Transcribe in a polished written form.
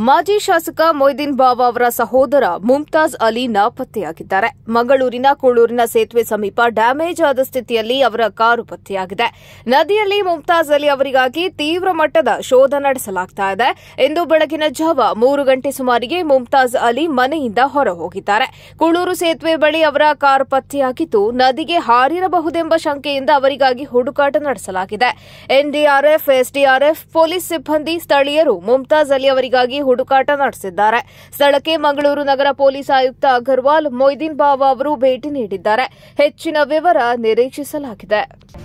ಮಾಜಿ ಶಾಸಕ ಮೊಯ್ದೀನ್ ಬಾವಾ ಅವರ ಸಹೋದರ ಮುಮ್ತಾಜ್ ಅಲಿ ನಾಪತ್ತೆಯಾಗಿದ್ದಾರೆ. ಮಂಗಳೂರಿನ ಕೂಳೂರಿನ ಸೇತುವೆ ಸಮೀಪ ಡ್ಯಾಮೇಜ್ ಆದ ಸ್ಥಿತಿಯಲ್ಲಿ ಅವರ ಕಾರು ಪತ್ತೆಯಾಗಿದೆ. ನದಿಯಲ್ಲಿ ಮುಮ್ತಾಜ್ ಅಲಿ ಅವರಿಗಾಗಿ ತೀವ್ರ ಮಟ್ಟದ ಶೋಧ ನಡೆಸಲಾಗುತ್ತಿದೆ. ಇಂದು ಬೆಳಗಿನ ಜಾವ 3 ಗಂಟೆ ಸುಮಾರಿಗೆ ಮುಮ್ತಾಜ್ ಅಲಿ ಮನೆಯಿಂದ ಹೊರಹೋಗಿದ್ದಾರೆ. ಕೂಳೂರು ಸೇತುವೆ ಬಳಿ ಅವರ ಕಾರು ಪತ್ತೆಯಾಗಿದ್ದು, ನದಿಗೆ ಹಾರಿರಬಹುದೆಂಬ ಶಂಕೆಯಿಂದ ಅವರಿಗಾಗಿ ಹುಡುಕಾಟ ನಡೆಸಲಾಗಿದೆ. ಎನ್ಡಿಆರ್ಎಫ್, ಎಸ್ಡಿಆರ್ಎಫ್, ಪೊಲೀಸ್ ಸಿಬ್ಬಂದಿ, ಸ್ಥಳೀಯರು ಮುಮ್ತಾಜ್ ಅಲಿ ಅವರಿಗಾಗಿ ಹುಡುಕಾಟ ನಡೆಸಿದ್ದಾರೆ. ಸ್ಥಳಕ್ಕೆ ಮಂಗಳೂರು ನಗರ ಪೊಲೀಸ್ ಆಯುಕ್ತ ಅಗರ್ವಾಲ್, ಮೊಯ್ದೀನ್ ಬಾವಾ ಅವರು ಭೇಟಿ ನೀಡಿದ್ದಾರೆ. ಹೆಚ್ಚಿನ ವಿವರ ನಿರೀಕ್ಷಿಸಲಾಗಿದೆ.